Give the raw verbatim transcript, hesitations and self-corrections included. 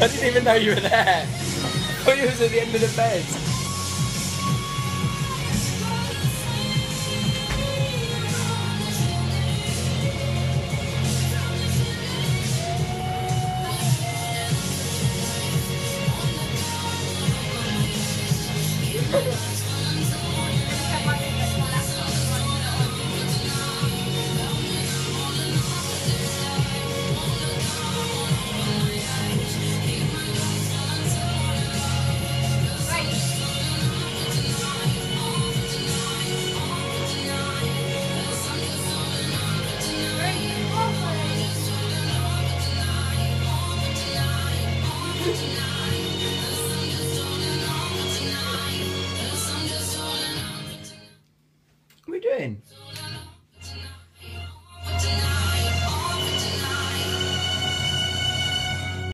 I didn't even know you were there. I thought you was at the end of the bed.